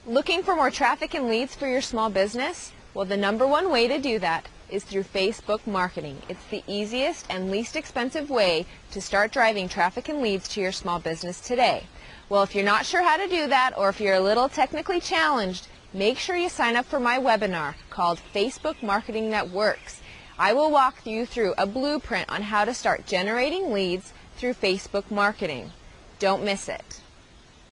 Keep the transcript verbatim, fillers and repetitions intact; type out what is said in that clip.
Looking for more traffic and leads for your small business? Well, the number one way to do that is through Facebook marketing. It's the easiest and least expensive way to start driving traffic and leads to your small business today. Well, if you're not sure how to do that, or if you're a little technically challenged, make sure you sign up for my webinar called Facebook Marketing That Works. I will walk you through a blueprint on how to start generating leads through Facebook marketing. Don't miss it.